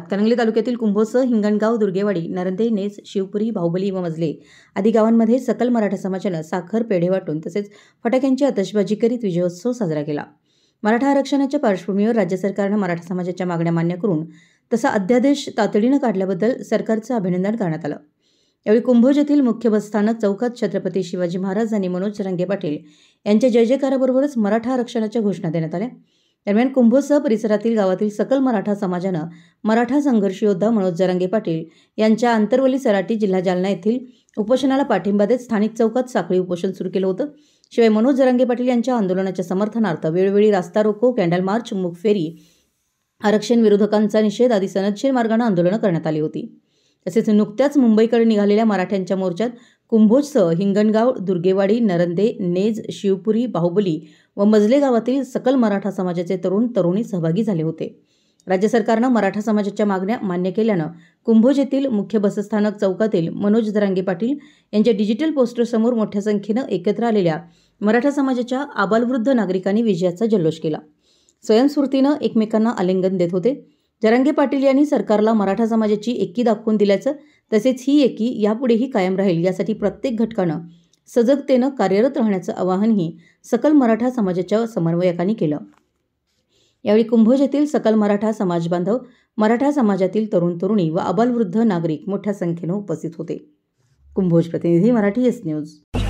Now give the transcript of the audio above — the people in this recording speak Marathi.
हातकणंगले तालुक्यातील कुंभोजसह हिंगणगाव, दुर्गेवाडी, नरंदे, नेज, शिवपुरी, बाहुबली व मजले आदी गावांमध्ये सकल मराठा समाजानं साखर, पेढे वाटून तसेच फटाक्यांची आतषबाजी करीत विजयोत्सव साजरा केला। मराठा आरक्षणाच्या पार्श्वभूमीवर राज्य सरकारनं मराठा समाजाच्या मागण्या मान्य करून तसा अध्यादेश तातडीनं काढल्याबद्दल सरकारचं अभिनंदन करण्यात आलं। यावेळी कुंभोज येथील मुख्य बसस्थानक चौकात छत्रपती शिवाजी महाराज आणि मनोज जरांगे पाटील यांच्या जय जयकाराबरोबरच मराठा आरक्षणाच्या घोषणा देण्यात आल्या। दरम्यान कुंभोजसह परिसरातील गावातील सकल मराठा समाजानं मराठा संघर्ष योद्धा मनोज जरांगे पाटील यांच्या आंतरवली सराटी जिल्हा जालना येथील उपोषणाला पाठिंबा देत स्थानिक चौकात साखळी उपोषण सुरू केलं होतं। शिवाय मनोज जरांगे पाटील यांच्या आंदोलनाच्या समर्थनार्थ वेळोवेळी रास्ता रोको, कॅन्डल मार्च, मूक फेरी, आरक्षण विरोधकांचा निषेध आदी सनदशीर मार्गाने आंदोलनं करण्यात आली होती। तसेच नुकत्याच मुंबईकडे निघालेल्या मराठ्यांच्या मोर्चात कुंभोजसह हिंगणगाव, दुर्गेवाडी, नरंदे, नेज, शिवपुरी, बाहुबली व मजले गावातील सकल मराठा समाजाचे तरुण तरुणी सहभागी झाले होते। राज्य सरकारनं मराठा समाजाच्या मागण्या मान्य केल्यानं कुंभोज येथील मुख्य बसस्थानक चौकातील मनोज जरांगे पाटील यांच्या डिजिटल पोस्टर समोर मोठ्या संख्येनं एकत्र आलेल्या मराठा समाजाच्या आबालवृद्ध नागरिकांनी विजयाचा जल्लोष केला। स्वयंस्फूर्तीनं एकमेकांना आलिंगन देत होते। जरांगे पाटील यांनी सरकारला मराठा समाजाची एकी दाखवून दिल्याचं तसेच ही एकी यापुढेही कायम राहील यासाठी प्रत्येक घटकानं सजगतेनं कार्यरत राहण्याचं आवाहनही सकल मराठा समाजाच्या समन्वयकांनी केलं। यावेळी कुंभोज येथील सकल मराठा समाज बांधव, मराठा समाजातील तरुण तरुणी व आबालवृद्ध नागरिक मोठ्या संख्येनं उपस्थित होते। कुंभोज प्रतिनिधी, मराठी एस न्यूज।